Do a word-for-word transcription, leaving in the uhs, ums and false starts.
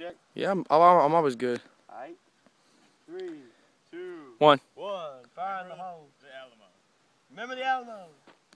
Jack? Yeah, I'm, I'm, I'm always good. Alright. Three, two, One. one. Fire in the hole. The Alamo. Remember the Alamo.